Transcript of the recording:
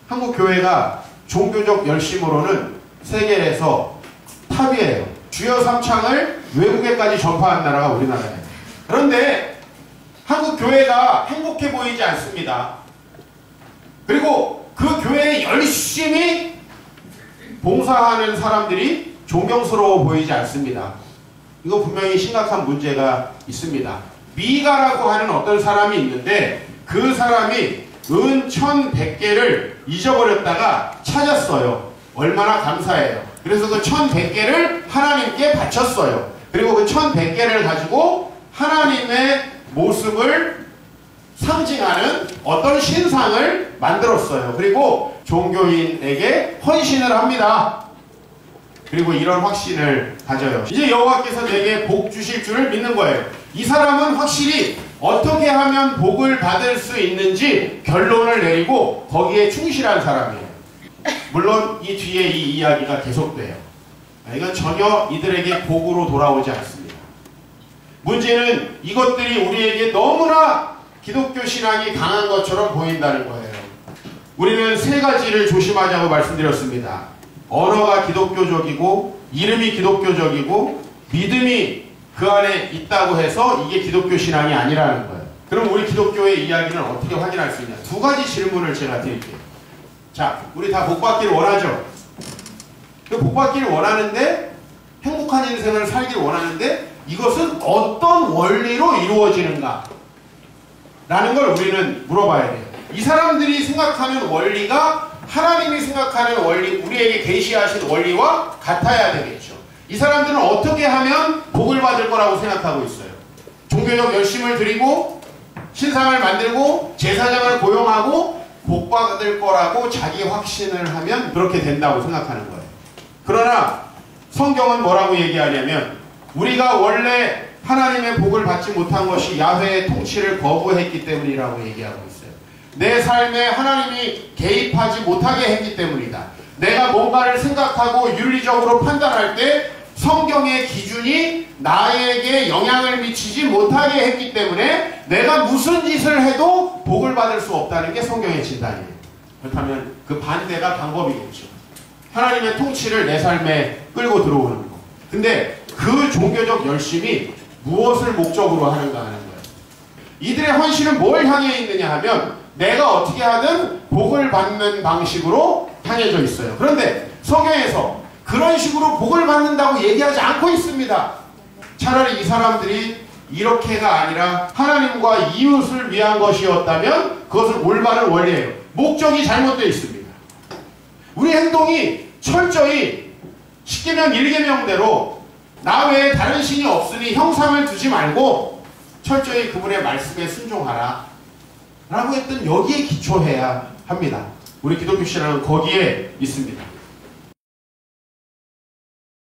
한국 교회가 종교적 열심으로는 세계에서 탑이에요. 주요 3창을 외국에까지 전파한 나라가 우리나라예요. 그런데 한국 교회가 행복해 보이지 않습니다. 그리고 그 교회에 열심히 봉사하는 사람들이 존경스러워 보이지 않습니다. 이거 분명히 심각한 문제가 있습니다. 미가라고 하는 어떤 사람이 있는데 그 사람이 은 1100개를 잊어버렸다가 찾았어요. 얼마나 감사해요. 그래서 그 1100개를 하나님께 바쳤어요. 그리고 그 1100개를 가지고 하나님의 모습을 상징하는 어떤 신상을 만들었어요. 그리고 종교인에게 헌신을 합니다. 그리고 이런 확신을 가져요. 이제 여호와께서 내게 복 주실 줄을 믿는 거예요. 이 사람은 확실히 어떻게 하면 복을 받을 수 있는지 결론을 내리고 거기에 충실한 사람이에요. 물론 이 뒤에 이 이야기가 계속돼요. 이건 전혀 이들에게 복으로 돌아오지 않습니다. 문제는 이것들이 우리에게 너무나 기독교 신앙이 강한 것처럼 보인다는 거예요. 우리는 세 가지를 조심하자고 말씀드렸습니다. 언어가 기독교적이고 이름이 기독교적이고 믿음이 그 안에 있다고 해서 이게 기독교 신앙이 아니라는 거예요. 그럼 우리 기독교의 이야기는 어떻게 확인할 수 있냐? 두 가지 질문을 제가 드릴게요. 자, 우리 다 복받기를 원하죠? 그 복받기를 원하는데 행복한 인생을 살기를 원하는데 이것은 어떤 원리로 이루어지는가? 라는 걸 우리는 물어봐야 돼요. 이 사람들이 생각하는 원리가 하나님이 생각하는 원리, 우리에게 계시하신 원리와 같아야 되겠죠. 이 사람들은 어떻게 하면 복을 받을 거라고 생각하고 있어요? 종교적 열심을 드리고 신상을 만들고 제사장을 고용하고 복 받을 거라고 자기 확신을 하면 그렇게 된다고 생각하는 거예요. 그러나 성경은 뭐라고 얘기하냐면 우리가 원래 하나님의 복을 받지 못한 것이 야훼의 통치를 거부했기 때문이라고 얘기하고 있어요. 내 삶에 하나님이 개입하지 못하게 했기 때문이다. 내가 뭔가를 생각하고 윤리적으로 판단할 때 성경의 기준이 나에게 영향을 미치지 못하게 했기 때문에 내가 무슨 짓을 해도 복을 받을 수 없다는 게 성경의 진단이에요. 그렇다면 그 반대가 방법이겠죠. 하나님의 통치를 내 삶에 끌고 들어오는 거. 근데 그 종교적 열심이 무엇을 목적으로 하는가 하는 거예요. 이들의 헌신은 뭘 향해 있느냐 하면 내가 어떻게 하든 복을 받는 방식으로 향해져 있어요. 그런데 성경에서 그런 식으로 복을 받는다고 얘기하지 않고 있습니다. 차라리 이 사람들이 이렇게가 아니라 하나님과 이웃을 위한 것이었다면 그것은 올바른 원리예요. 목적이 잘못되어 있습니다. 우리 행동이 철저히 십계명 1계명대로 나 외에 다른 신이 없으니 형상을 두지 말고 철저히 그분의 말씀에 순종하라 라고 했던 여기에 기초해야 합니다. 우리 기독교 신앙은 거기에 있습니다.